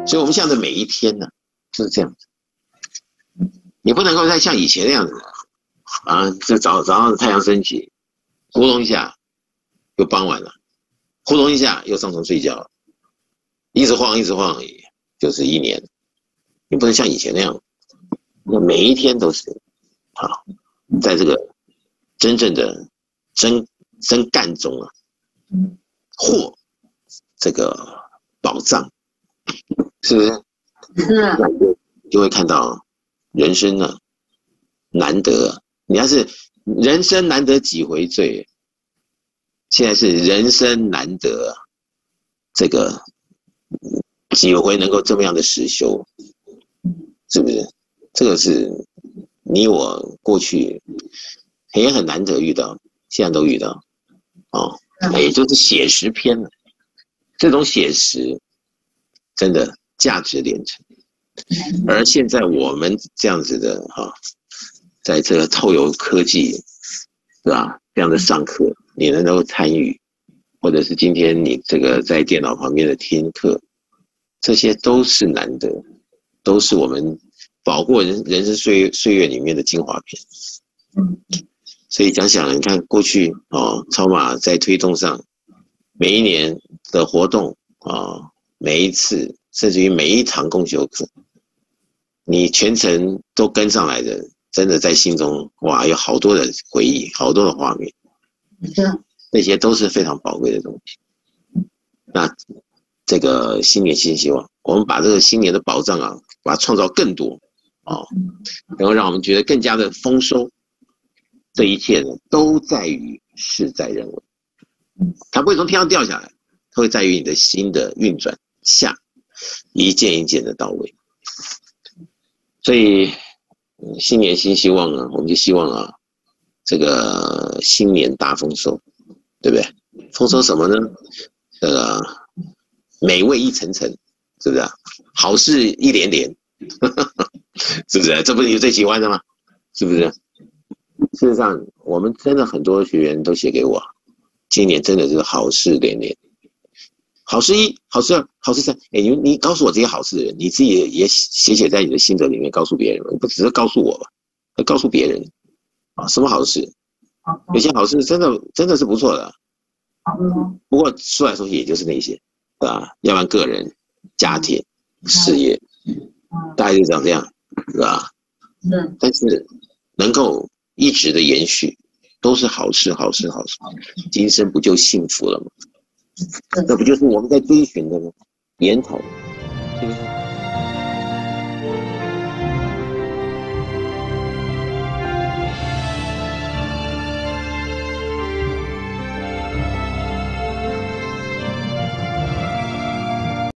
所以我们现在的每一天呢，就是这样子。你不能够再像以前那样子啊，这早上太阳升起，咕咚一下又傍晚了，呼咚一下又上床睡觉了，一直晃而已，就是一年。你不能像以前那样，那每一天都是啊，在这个真正的真干中啊，获这个宝藏，是不是？ 是。 就会看到人生呢难得，你要是人生难得几回醉，现在是人生难得这个几回能够这么样的实修，是不是？这个是你我过去也很难得遇到，现在都遇到哦，也就是写实篇了。这种写实真的价值连城。而现在我们这样子的在这个透由科技，是吧？这样的上课，你能够参与，或者是今天你这个在电脑旁边的听课，这些都是难得，都是我们宝过人生岁月里面的精华片。所以想想，你看过去超马在推动上，每一年的活动每一次，甚至于每一堂共修课，你全程都跟上来的，真的在心中哇，有好多的回忆，好多的画面，那些都是非常宝贵的东西。那这个新年新希望，我们把这个新年的宝藏把它创造更多然后让我们觉得更加的丰收。这一切呢，都在于事在人为，它不会从天上掉下来，它会在于你的心的运转下，一件一件的到位。所以新年新希望我们就希望这个新年大丰收，对不对？丰收什么呢？这个美味一层层，是不是？好事一连连，是不是？这不是你最喜欢的吗？是不是？事实上，我们真的很多学员都写给我，今年真的是好事连连，好事一，好事二，好事三。你告诉我这些好事的人，你自己也写在你的心得里面，告诉别人，不只是告诉我吧，要告诉别人什么好事？有些好事真的是不错的，不过说来说去也就是那些，要不然个人、家庭、事业，大概就长这样，是吧？但是能够一直的延续，都是好事，好事，好事。今生不就幸福了吗？那不就是我们在追寻的吗？源头，是不是？